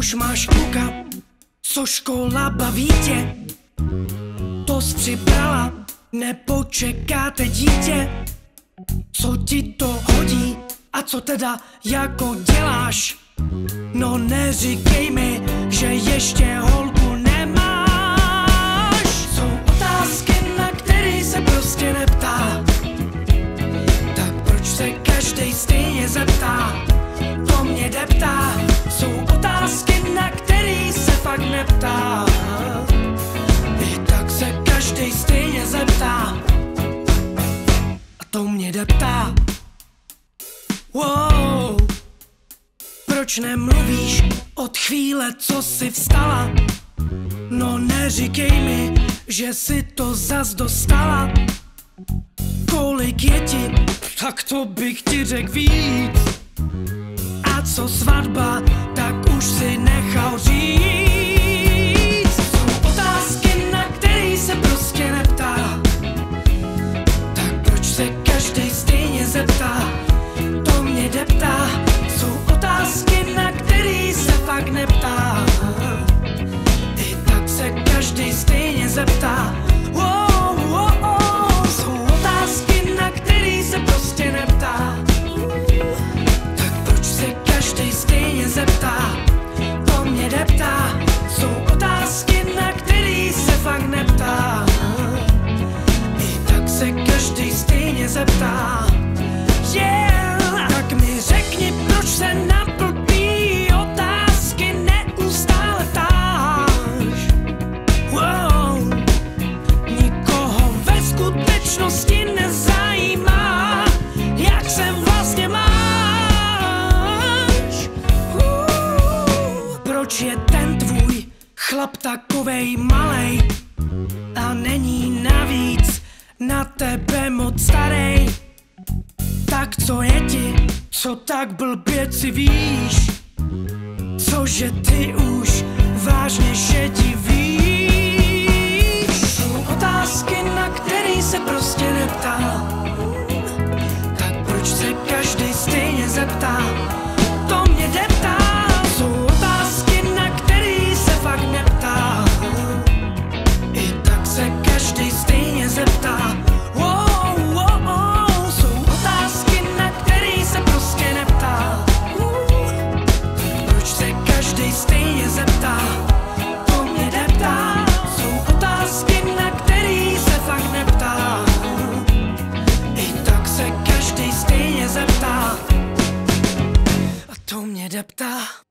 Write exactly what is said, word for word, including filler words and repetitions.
už máš kluka, co škola baví tě, to jsi přibrala, nepočekáte dítě. Co ti to hodí a co teda jako děláš? No neříkej mi, že ještě holku nemáš. Jsou otázky, na který se prostě neptá, tak proč se každej stejně zeptá? To mě deptá. Jsou otázky, na který se fakt neptá, i tak se každej stejně zeptá. A to mě deptá. Wow. Proč nemluvíš od chvíle, co jsi vstala? No neříkej mi, že si to zas dostala. Kolik je ti, tak to bych ti řekl víc. A co svatba, tak už si nechal říct. Jsou otázky, na který se prostě neptá, tak proč se každej stejně zeptá? To mě deptá. Jsou otázky, na který se fakt neptá, i tak se každej stejně zeptá. Wow, wow, wow. Jsou otázky, na který se prostě neptá, tak proč se každej stejně zeptá? To mě deptá. Jsou otázky, na který se fakt neptá, i tak se každej stejně zeptá. Yeah. Tak mi řekni, proč se na blbý otázky neustále ptáš. Wow. Nikoho ve skutečnosti nezajímá, jak se vlastně máš. Uh. Proč je ten tvůj chlap takovej malej a není navíc na tebe moc starej? Tak co je ti, co tak blbě si víš? Cože ty už vážně šedi víš? Jsou otázky, na který se prostě neptá, tak proč se každej stejně zeptá? To mě deptá. Jsou otázky, na který se fakt neptá, i tak se každej stejně zeptá. Stejně zeptá, to mě deptá. Jsou otázky, na který se fakt neptá, i tak se každej stejně zeptá. A to mě deptá.